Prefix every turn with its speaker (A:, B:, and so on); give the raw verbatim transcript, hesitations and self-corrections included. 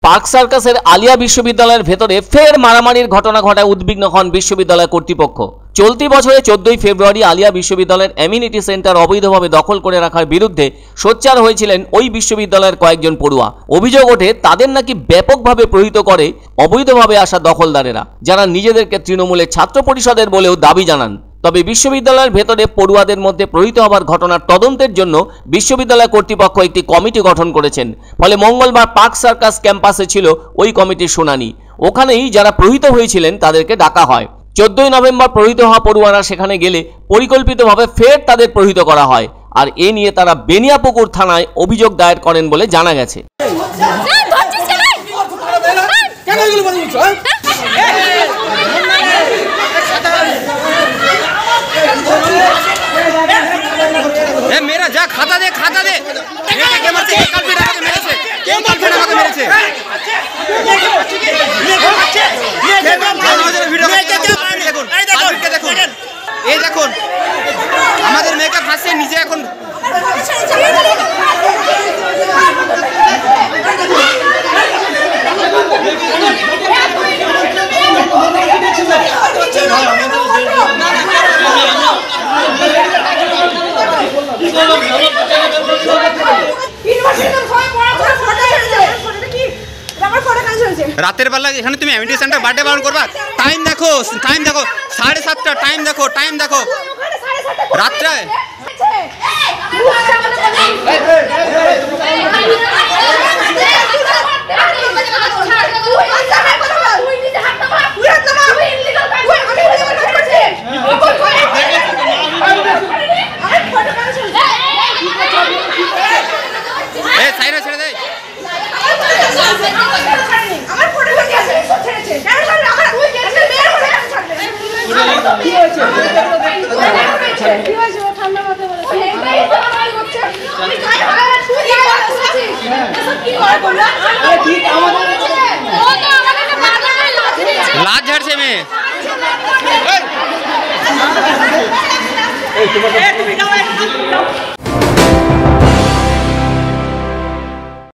A: Park সার্কাসের আলিয়া বিশ্ববিদ্যালয়ের ভেতরে ফের মারামারির ঘটনা ঘটায় উদ্বিগ্ন হন বিশ্ববিদ্যালয় কর্তৃপক্ষ। চলতি বছরে চোদ্দই ফেব্রুয়ারি আলিয়া বিশ্ববিদ্যালয়ের অ্যামিনিটি সেন্টার অবৈধভাবে দখল করে রাখার বিরুদ্ধে সোচ্চার হয়েছিলেন ওই বিশ্ববিদ্যালয়ের কয়েকজন পড়ুয়া। অভিযোগ ওঠে তাদের নাকি ব্যাপকভাবে প্রহৃত করে অবৈধভাবে আসা দখলদারেরা, যারা নিজেদেরকে তৃণমূলের ছাত্র পরিষদের বলেও দাবি জানান। তবে বিশ্ববিদ্যালয়ের ভেতরে পড়ুয়াদের মধ্যে প্রহৃত হওয়ার ঘটনার তদন্তের জন্য বিশ্ববিদ্যালয় কর্তৃপক্ষ একটি কমিটি গঠন করেছেন। ফলে মঙ্গলবার পার্ক সার্কাস ক্যাম্পাসে ছিল ওই কমিটির শুনানি। ওখানেই যারা প্রহৃত হয়েছিলেন তাদেরকে ডাকা হয়। চোদ্দই নভেম্বর প্রহৃত হওয়া পড়ুয়ারা সেখানে গেলে পরিকল্পিতভাবে ফের তাদের প্রহৃত করা হয়, আর এ নিয়ে তারা বেনিয়াপুকুর থানায় অভিযোগ দায়ের করেন বলে জানা গেছে।
B: मेरा जा खाता दे खाता दे के मरते के कल भी डाके मेरे से के कल भी डाके मेरे से ये देखो আমাদের ভিডিও দেখুন আজকে দেখুন এই দেখুন আমাদের মেয়েকে ফাঁসিয়ে নিজে এখন রাতের বেলা এখানে তুমি অ্যামিনিটি সেন্টার বার্থডে পালন করবা? টাইম দেখো টাইম দেখো সাড়ে সাতটা টাইম দেখো টাইম দেখো রাত্রে সাইরা ছেড়ে দেয়। লাজ ঝাড়ছে মেয়ে।